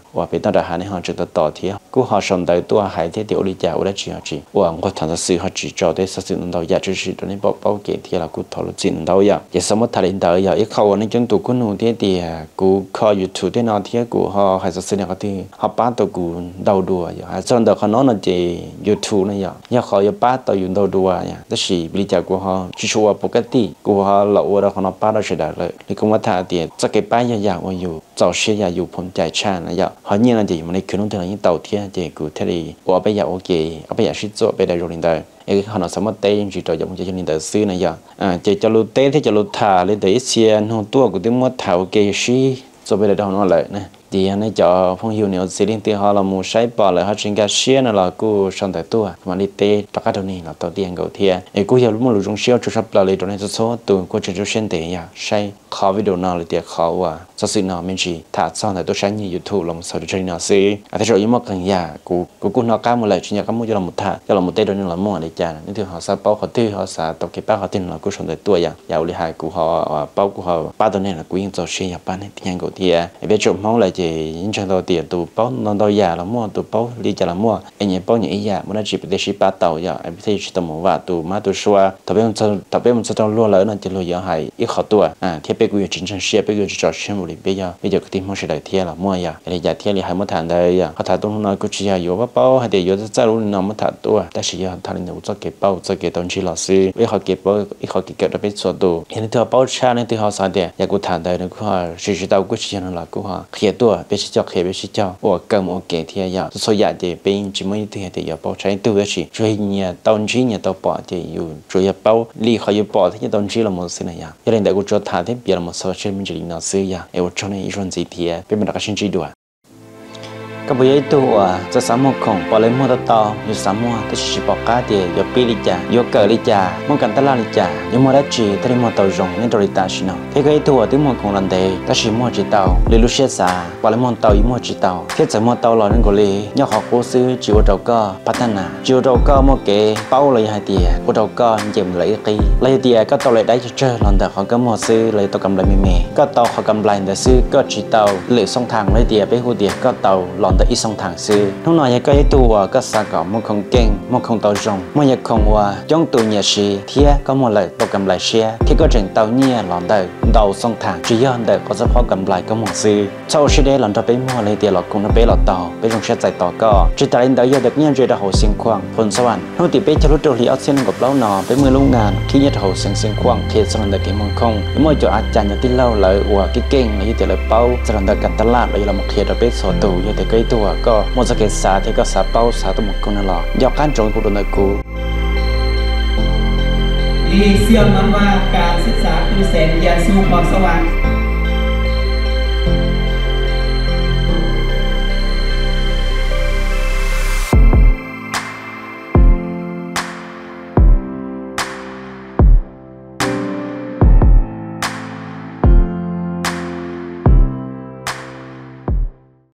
ว่าเป็นตั้งแต่หาในห้องจุดต่อเที่ยวกูหาสนใจตัวหายที่เดี๋ยวลิจ่าว่าจีหาจีว่ากูทำสื่อหาจีจอได้สื่อนั่นเราอยากจะสื่อตอนนี้บอกเป้าเกที่เรากูทอดจีนเราอยากอย่าสมมติถ่ายเดียวอยากอีกเขาในจังตัวกูหนูที่เดียกูขอยูทูบที่นอนที่กูหาหายสื่อเนี่ยก็ที่หาป้าตัวกูเดาดัวอยากหาจนเดี๋ยวเขาน้องนั่นจียูทูบนี่อยากอยากขออย่าป้าตัวอยู่เดาดัวอยากแต่สิลิจ่ากูหาชัวร์ปกติกูหาเราว่าเราเขาน้องป้าเราเฉยได้เลยนี่กูว่าถ่ายเดียจะเก็บป้ายอยากว่าอยู่เจ้าเชียร์อยู่ผมใจชานะอยากหาเนี่ยนั่นจีมันในคืนนู้นเธอยิ่งเต่าเที่ยจีกูเท่ดีว่าไปอยากโอเคเอาไปอยากชิดโจไปได้โรงเรียนได้เอ้เขาหน้าสมัติเต้ยังจีต่อจากมึงจะโรงเรียนได้ซื้อนะอยากอ่าจะจะรู้เต้ที่จะรู้ถ่าเลยแต่เชียร์หัวตัวกูที่มัวถ่าโอเคชีโจไปได้ดาวนั่นเลยนะดีอันนี้จะพงหิวเหนียวสิ่งที่เขาเรามูใช้ปอเลยเขาจึงการเชียร์นั่นเรากูชนแต่ตัวมันนี่เต้ตะกัดตัวนี้เราตัวเตียงกูเทียเอ้กูอยากรู้มันรู้จงเชียร์จุดชับเราเลยตรงนี้จะโซ่ตัวกูจะจะเช่นเตียใช้เขาวิดีโอนั่นเลยเตียเขาว่าจะสิ่งนั้นไม่ใช่ถ้าซ่อนแต่ตัวใช้ในยูทูบลงสดจะน่าซื้อแต่ถ้าอยู่มากกันยากูกูกูนอกก้าหมดเลยชิ้นยาก้ามุจะเราหมดท่าจะเราหมดเต้ตัวนี้เรามั่วเลยจ้านี่ถือเขาซาเป้าเขาตื้อเขาซาตกเก็บป้าเขาตื้อเรากูชนแต่ตัวอย่างยาวเลยหายกูเขาเป้ากูเขาป้าตัวนี้เรากูยังจะเชียร์ป้าเนี่ยยังกูเทียไอ้เบจจบห้องเลยจะยิ่งชนตัวเตียตัวเป้านอนตัวยาเรามั่วตัวเป้าลีจะเรามั่วไอ้เนี่ยเป้าเนี่ยไอ้ยามันน่าจะเป็นชีป้าเต่าอย่างไอ้พิเศษชิตมว่าตัวมาตัวชัวถ้าเป็นจะถ้าเป็นมันจะต้องล้วนเลยนั่นจะล้วนยังหายอีกเขาตัวอ่าเทียบไปกูอยู่จริงๆเชียร์ไปกูจะจอดเชื่อมบุรีไปยาไปจากที่มันเฉยเทียละมั่วยาไอ้ยาเทียเลยหายมาทานได้ยาเขาถ่ายตรงนั้นกูเชียร์อยู่ว่าเป้าให้เดี๋ยวจะจะรู้น้องมาถ่ายตัวแต่เชียร์ถ่ายเนี่ยจะเก็บเป้าจะเก็บตอนชีเราซื้อไอ้เขาเก็บเป้าไอ้เขาเก็บได้เป็นส่วนตัวเห็นที่เป้าชาในที่เขาสอนเดียอยากกูถ่ายได้เนี่ยกูว่าชีวิตเรากูเชียร์นั่นแหละกูว่าเขียนตัวไปชี้เจ้าเขียนไปชี้เจ้าว่าเกิดโอเคเทียยาส่วนใหญ่จะเป็นจิมไม่ที่เดียวเป้าใช้ตัวชีช่วยเนี่ยตอนชีเนี่ยตัวปอจะอยู่ช่วยเป้าลีเขาอยู่ปอที่ตอนชีเราหมดสินะยาอย่างนั้นแต่กูจะถ่ายที่เปลี่ยนมาสอนชีมันจะดีน่าซื้อยาไอ้ว่าช่วงนี้อีชวนจีเทียเป็นมันรักชินจีด้วยก็บ่ยัยตัวจะสามารถของปอเลยมัวต่ออยู่สามารถที่จะบอกกาเดียอยู่ปีลิจ่าอยู่เกิดลิจ่ามั่งกันตลาดลิจ่าอยู่มัวได้จีที่มัวตัวจงในตัวลิตาชิโนที่ก็ยัยตัวที่มัวของลันเดย์ที่ชิมัวจีเตาลิลุเชียสาปอเลยมัวตัวอยู่มัวจีเตาที่จะมัวตัวหล่อนั่นก็เลยย่อขอกู้ซื้อจิวดอกก็พัฒนาจิวดอกก็มัวเก๋เป้าเลยให้เดียกูดอกก็เยี่ยมเลยกีเลยเดียก็ตัวเลยได้เจอหลังแต่เขาก็มัวซื้อเลยตัวกำไรไม่เมก็ตัวเขากำไรแต่ซื้อก็จีเตาเหลือช่องทางเลยเดียไปหูเดียก็ตัวหลังแต่อีช่องทางซื้อทุกหน่อยก็ยัยตัวก็สากมันคงเก่งมันคงตัวจงมันยังคงว่าจ้องตัวเนี่ยสิเทียก็มัวเลยตัวกำไรเชียที่ก็ถึงตัวเนี่ยหลังเดินดาวช่องทางจีย้อนเดินก็จะพอกำไรก็มัวซื้อเช่าชีเดหลังจะไปมัวเลยเดียหลอกคงจะไปหลอกต่อไปลงเชื่อใจต่อก็จีตาลินเดียเด็กเนี่ยจีตาหัวเสียงควงพลสวรรค์ทั้งติไปจะรู้ตัวที่เอาเส้นกับเล่านอไปมือลุงงานที่ยัดหัวเสียงเสียงควงเทสลันเดกิมังคงเมื่อจะอาจารย์จะที่เล่าเลยว่าเก่งเลยเดียเลยเป้าสลันเดกันตลาดเลยเรามาเคลียร์ไปสอดตัวยัดแต่ใกล้ตัวก็มัวจะเกิดสาที่ก็สาเป้าสาตัวมุกคนนั่นหรอยกการโจรกูโดนกูดีเสื่อมนั้นว่าการศึกษาคือแสงยาสูบความสว่าง